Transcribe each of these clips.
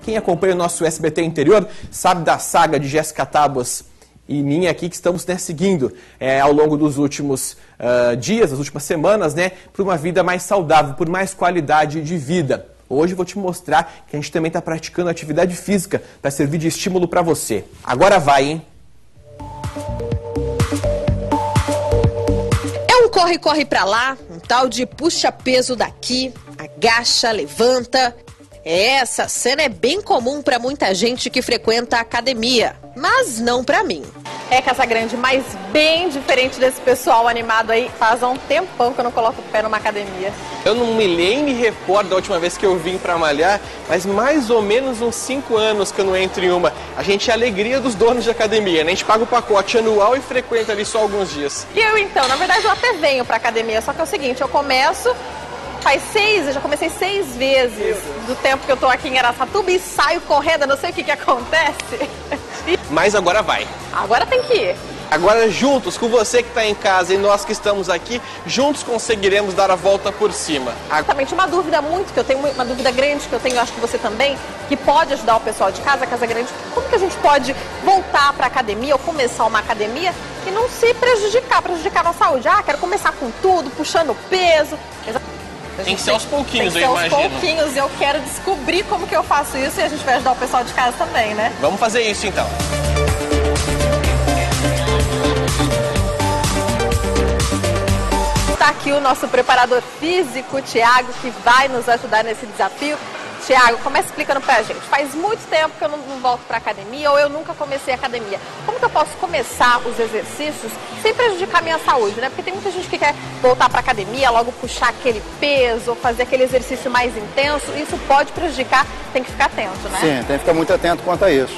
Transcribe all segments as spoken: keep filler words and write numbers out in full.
Quem acompanha o nosso S B T Interior sabe da saga de Jéssica Tábuas e minha aqui, que estamos né, seguindo é, ao longo dos últimos uh, dias, das últimas semanas, né, por uma vida mais saudável, por mais qualidade de vida. Hoje eu vou te mostrar que a gente também está praticando atividade física para servir de estímulo para você. Agora vai, hein? É um corre-corre para lá, um tal de puxa peso daqui, agacha, levanta. Essa cena é bem comum para muita gente que frequenta a academia, mas não para mim. É, Casagrande, mas bem diferente desse pessoal animado aí. Faz um tempão que eu não coloco o pé numa academia. Eu não me nem me recordo da última vez que eu vim para malhar, mas mais ou menos uns cinco anos que eu não entro em uma. A gente é a alegria dos donos de academia, né? A gente paga o pacote anual e frequenta ali só alguns dias. E eu então, na verdade eu até venho pra academia, só que é o seguinte, eu começo... Faz seis, eu já comecei seis vezes do tempo que eu tô aqui em Araçatuba e saio correndo, eu não sei o que que acontece. Mas agora vai. Agora tem que ir. Agora juntos, com você que está em casa e nós que estamos aqui, juntos conseguiremos dar a volta por cima. Exatamente, uma dúvida muito, que eu tenho, uma dúvida grande que eu tenho, acho que você também, que pode ajudar o pessoal de casa, Casagrande, como que a gente pode voltar para a academia ou começar uma academia e não se prejudicar, prejudicar a nossa saúde? Ah, quero começar com tudo, puxando peso. Tem que ser aos pouquinhos, tem que ser eu aos imagino. pouquinhos, eu quero descobrir como que eu faço isso e a gente vai ajudar o pessoal de casa também, né? Vamos fazer isso então. Está aqui o nosso preparador físico, Thiago, que vai nos ajudar nesse desafio. Thiago, começa explicando pra gente. Faz muito tempo que eu não, não volto pra academia ou eu nunca comecei a academia. Como que eu posso começar os exercícios sem prejudicar a minha saúde, né? Porque tem muita gente que quer voltar pra academia, logo puxar aquele peso, ou fazer aquele exercício mais intenso. Isso pode prejudicar, tem que ficar atento, né? Sim, tem que ficar muito atento quanto a isso.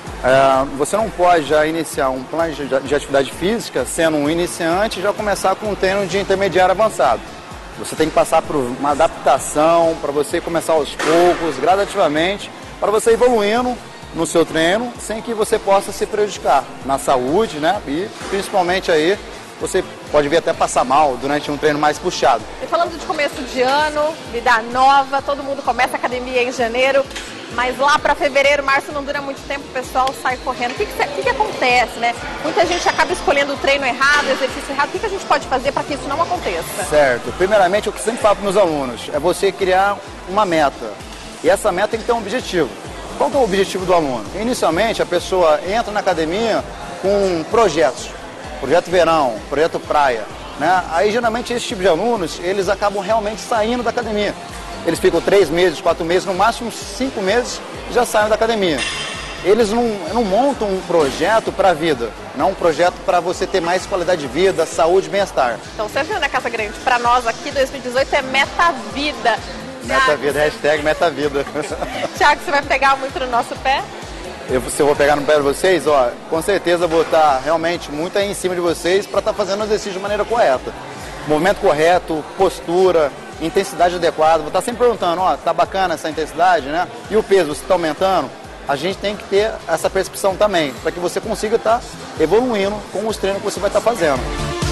É, você não pode já iniciar um plano de, de atividade física sendo um iniciante e já começar com um treino de intermediário avançado. Você tem que passar por uma adaptação para você começar aos poucos, gradativamente, para você ir evoluindo no seu treino sem que você possa se prejudicar na saúde, né? E principalmente aí você pode vir até passar mal durante um treino mais puxado. E falando de começo de ano, vida nova, todo mundo começa a academia em janeiro, mas lá para fevereiro, março não dura muito tempo, o pessoal sai correndo. O que, que, que, que acontece, né? Muita gente acaba escolhendo o treino errado, o exercício errado. O que, que a gente pode fazer para que isso não aconteça? Certo. Primeiramente, o que eu sempre falo para os meus alunos é você criar uma meta. E essa meta tem que ter um objetivo. Qual que é o objetivo do aluno? Inicialmente, a pessoa entra na academia com projetos. Projeto verão, projeto praia, né? Aí, geralmente, esse tipo de alunos, eles acabam realmente saindo da academia. Eles ficam três meses, quatro meses, no máximo cinco meses e já saem da academia. Eles não, não montam um projeto para a vida, não um projeto para você ter mais qualidade de vida, saúde e bem-estar. Então, você viu, né, Casagrande? Para nós aqui, dois mil e dezoito é meta-vida. Meta-vida, hashtag meta-vida. Thiago, você vai pegar muito no nosso pé? Eu, se eu vou pegar no pé de vocês, ó, com certeza vou estar realmente muito aí em cima de vocês para estar fazendo o exercício de maneira correta. Movimento correto, postura, intensidade adequada. Vou estar sempre perguntando, ó, tá bacana essa intensidade, né? E o peso, você está aumentando? A gente tem que ter essa percepção também, para que você consiga estar evoluindo com os treinos que você vai estar fazendo.